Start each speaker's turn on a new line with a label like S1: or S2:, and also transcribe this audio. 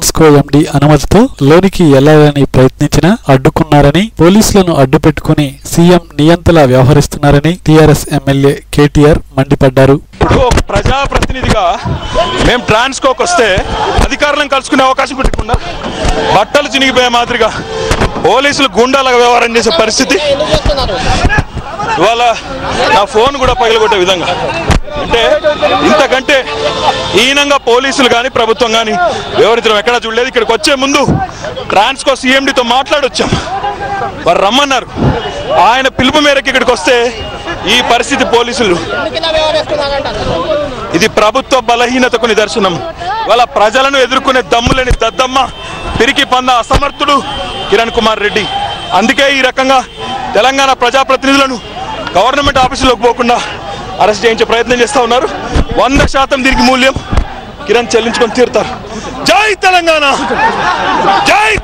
S1: ట్రాన్స్కో ఎండి అనుమతితో లోనికి వెళ్లాలని ప్రయత్నించినా అడ్డుకున్నారని, పోలీసులను అడ్డుపెట్టుకుని సీఎం నియంతలా వ్యవహరిస్తున్నారని టీఆర్ఎస్ ఎమ్మెల్యే కేటీఆర్ మండిపడ్డారు.
S2: ప్రజాప్రతినిధిగా మేము ట్రాన్స్కోకి వస్తే అధికారులను కలుసుకునే అవకాశం పెట్టకుండా బట్టలు చినిగిపోయే మాదిరిగా పోలీసులు గుండాలుగా వ్యవహారం చేసే పరిస్థితి, ఇవాళ నా ఫోన్ కూడా పగిలగొట్టే విధంగా, అంటే ఇంతకంటే హీనంగా పోలీసులు కానీ ప్రభుత్వం కానీ వివరించడం ఎక్కడా చూడలేదు. ఇక్కడికి వచ్చే ముందు ట్రాన్స్కో సీఎండీతో మాట్లాడొచ్చాం, వారు రమ్మన్నారు. ఆయన పిలుపు మేరకు ఇక్కడికి వస్తే ఈ పరిస్థితి పోలీసులు, ఇది ప్రభుత్వ బలహీనతకు నిదర్శనం. వాళ్ళ ప్రజలను ఎదుర్కొనే దమ్ములేని దద్దమ్మ, పిరికి పంద అసమర్థుడు కిరణ్ కుమార్ రెడ్డి. అందుకే ఈ రకంగా తెలంగాణ ప్రజాప్రతినిధులను గవర్నమెంట్ ఆఫీసులోకి పోకుండా అరెస్ట్ చేయించే ప్రయత్నం చేస్తూ ఉన్నారు. 100% దీనికి మూల్యం కిరణ్ చెల్లించుకొని తీరుతారు. జై తెలంగాణ, జై